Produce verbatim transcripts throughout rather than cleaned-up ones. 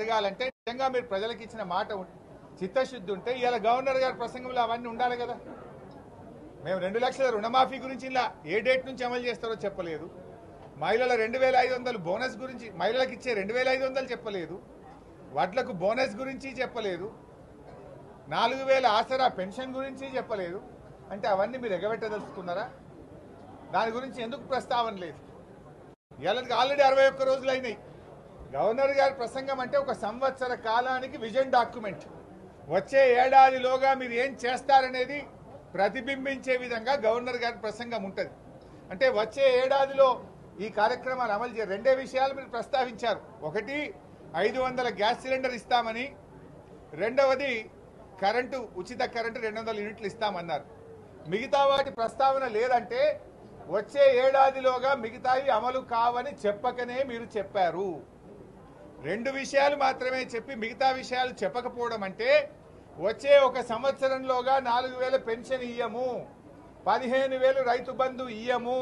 జరగాలంటే నిజంగా మీరు ప్రజలకు ఇచ్చిన మాట చిత్తశుద్ధి ఉంటే ఇవాళ గవర్నర్ గారి ప్రసంగంలో అవన్నీ ఉండాలి కదా. మేము రెండు లక్షల రుణమాఫీ గురించి ఇలా ఏ డేట్ నుంచి అమలు చేస్తారో చెప్పలేదు. మహిళల రెండు వేల ఐదు వందలు బోనస్ గురించి మహిళలకు ఇచ్చే రెండు వేల ఐదు వందలు చెప్పలేదు. వడ్లకు బోనస్ గురించి చెప్పలేదు. నాలుగు వేల ఆసరా పెన్షన్ గురించి చెప్పలేదు. అంటే అవన్నీ మీరు ఎగబెట్టదలుచుకున్నారా? దాని గురించి ఎందుకు ప్రస్తావన లేదు? ఇవాళకి ఆల్రెడీ అరవై ఒక్క రోజులు అయినాయి. గవర్నర్ గారి ప్రసంగం అంటే ఒక సంవత్సర కాలానికి విజన్ డాక్యుమెంట్. వచ్చే ఏడాదిలోగా మీరు ఏం చేస్తారనేది ప్రతిబింబించే విధంగా గవర్నర్ గారి ప్రసంగం ఉంటుంది. అంటే వచ్చే ఏడాదిలో ఈ కార్యక్రమాలు అమలు చే రెండే విషయాలు మీరు ప్రస్తావించారు. ఒకటి ఐదు వందల గ్యాస్ సిలిండర్ ఇస్తామని, రెండవది కరెంటు ఉచిత కరెంటు రెండు వందల యూనిట్లు ఇస్తామన్నారు. మిగతా వాటి ప్రస్తావన లేదంటే వచ్చే ఏడాదిలోగా మిగతాయి అమలు కావని చెప్పకనే మీరు చెప్పారు. రెండు విషయాలు మాత్రమే చెప్పి మిగతా విషయాలు చెప్పకపోవడం అంటే వచ్చే ఒక సంవత్సరంలోగా నాలుగు వేల పెన్షన్ ఇయ్యము, పదిహేను వేలు రైతు బంధు ఇయ్యము,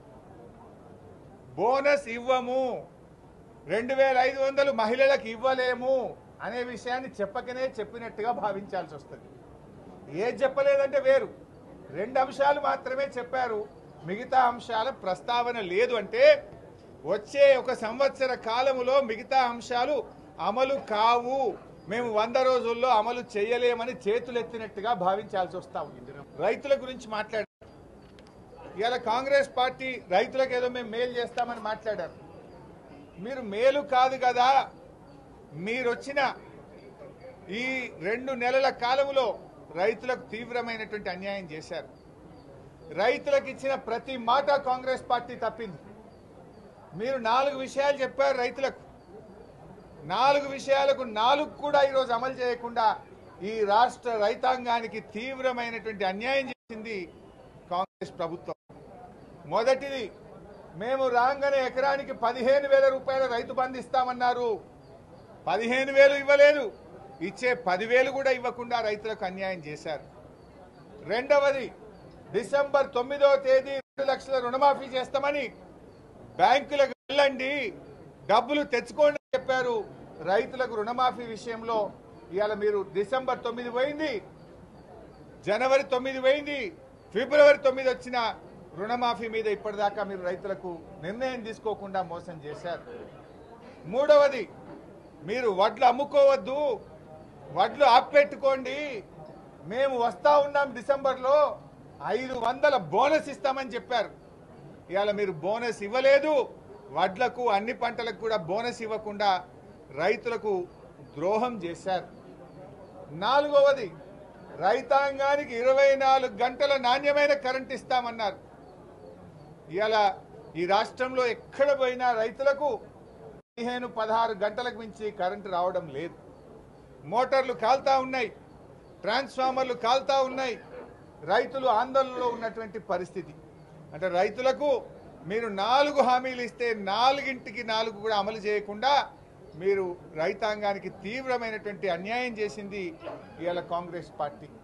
బోనస్ ఇవ్వము, రెండు వేల ఐదు వందలు మహిళలకు ఇవ్వలేము అనే విషయాన్ని చెప్పకనే చెప్పినట్టుగా భావించాల్సి వస్తుంది. ఏది చెప్పలేదంటే వేరు, రెండు అంశాలు మాత్రమే చెప్పారు, మిగతా అంశాల ప్రస్తావన లేదు. అంటే వచ్చే ఒక సంవత్సర కాలములో మిగతా అంశాలు అమలు కావు, మేము వంద రోజుల్లో అమలు చేయలేమని చేతులెత్తినట్టుగా భావించాల్సి వస్తా ఉంది. రైతుల గురించి మాట్లాడారు. ఇవాళ కాంగ్రెస్ పార్టీ రైతులకు ఏదో మేము మేలు చేస్తామని మాట్లాడారు. మీరు మేలు కాదు కదా, మీరు వచ్చిన ఈ రెండు నెలల కాలంలో రైతులకు తీవ్రమైనటువంటి అన్యాయం చేశారు. రైతులకు ఇచ్చిన ప్రతి మాట కాంగ్రెస్ పార్టీ తప్పింది. మీరు నాలుగు విషయాలు చెప్పారు రైతులకు, నాలుగు విషయాలకు నాలుగు కూడా ఈరోజు అమలు చేయకుండా ఈ రాష్ట్ర రైతాంగానికి తీవ్రమైనటువంటి అన్యాయం చేసింది కాంగ్రెస్ ప్రభుత్వం. మొదటిది, మేము రాగానే ఎకరానికి పదిహేను వేల రూపాయల రైతు బంధు ఇస్తామన్నారు. పదిహేను వేలు ఇవ్వలేదు, ఇచ్చే పదివేలు కూడా ఇవ్వకుండా రైతులకు అన్యాయం చేశారు. రెండవది, డిసెంబర్ తొమ్మిదవ తేదీ రెండు లక్షల రుణమాఫీ చేస్తామని బ్యాంకులకు వెళ్ళండి డబ్బులు తెచ్చుకోండి అని చెప్పారు. రైతులకు రుణమాఫీ విషయంలో ఇవాళ మీరు డిసెంబర్ తొమ్మిది పోయింది, జనవరి తొమ్మిది పోయింది, ఫిబ్రవరి తొమ్మిది వచ్చిన రుణమాఫీ మీద ఇప్పటిదాకా మీరు రైతులకు నిర్ణయం తీసుకోకుండా మోసం చేశారు. మూడవది, మీరు వడ్లు అమ్ముకోవద్దు, వడ్లు ఆపెట్టుకోండి, మేము వస్తా ఉన్నాం డిసెంబర్లో ఐదు వందల బోనస్ ఇస్తామని చెప్పారు. ఇవాళ మీరు బోనస్ ఇవ్వలేదు, వడ్లకు అన్ని పంటలకు కూడా బోనస్ ఇవ్వకుండా రైతులకు ద్రోహం చేశారు. నాలుగవది, రైతాంగానికి ఇరవై నాలుగు గంటల నాణ్యమైన కరెంట్ ఇస్తామన్నారు. ఇవాళ ఈ రాష్ట్రంలో ఎక్కడ పోయినా రైతులకు పదిహేను పదహారు గంటలకు మించి కరెంటు రావడం లేదు. మోటార్లు కాల్తా ఉన్నాయి, ట్రాన్స్ఫార్మర్లు కాల్తా ఉన్నాయి, రైతులు ఆందోళనలో ఉన్నటువంటి పరిస్థితి. అంటే రైతులకు మీరు నాలుగు హామీలు ఇస్తే నాలుగింటికి నాలుగు కూడా అమలు చేయకుండా మీరు రైతాంగానికి తీవ్రమైనటువంటి అన్యాయం చేసింది ఇవాళ కాంగ్రెస్ పార్టీ.